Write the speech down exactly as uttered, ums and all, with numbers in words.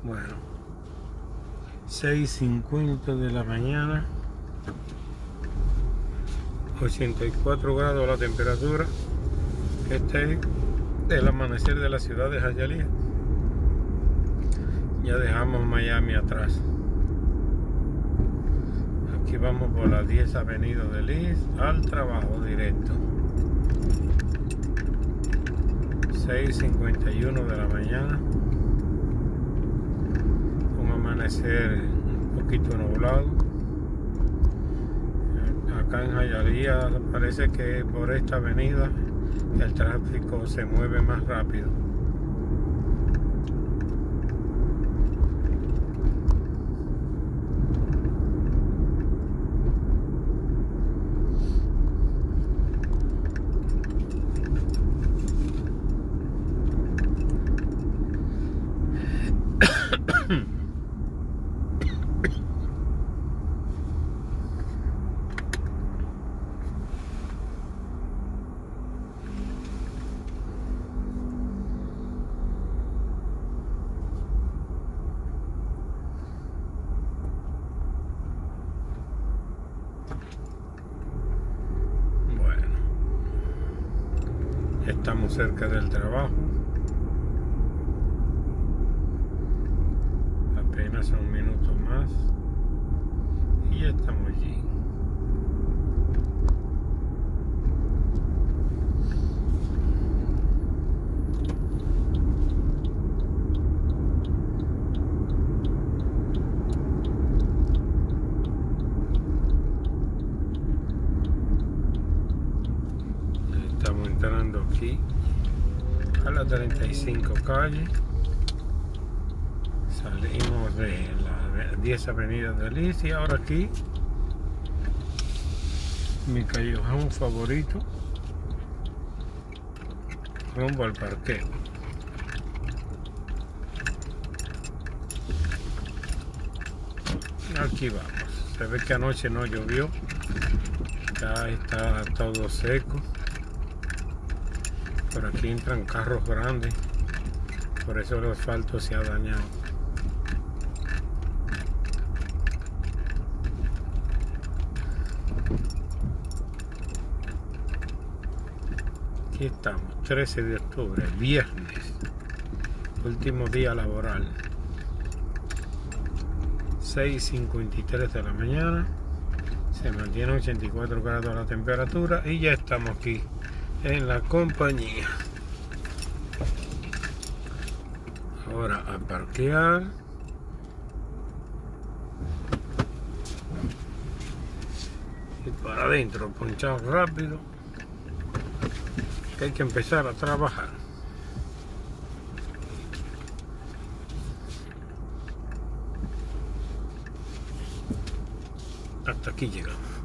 Bueno, seis cincuenta de la mañana, ochenta y cuatro grados la temperatura. Este es el amanecer de la ciudad de Hialeah. Ya dejamos Miami atrás. Aquí vamos por la diez Avenida del East al trabajo directo. seis cincuenta y uno de la mañana. Un amanecer un poquito nublado. Acá en Hialeah parece que por esta avenida el tráfico se mueve más rápido. Estamos cerca del trabajo. Apenas un minuto más y ya estamos allí. Estamos entrando aquí a la treinta y cinco calle. Salimos de la diez Avenida del East y ahora aquí mi callejón favorito, rumbo al parqueo. Aquí vamos. Se ve que anoche no llovió, ya está todo seco. Por aquí entran carros grandes, por eso el asfalto se ha dañado. Aquí estamos, trece de octubre, viernes, último día laboral. seis cincuenta y tres de la mañana, se mantiene ochenta y cuatro grados la temperatura y ya estamos aquí en la compañía. Ahora a parquear. Y para adentro, ponchar rápido, que hay que empezar a trabajar. Hasta aquí llegamos.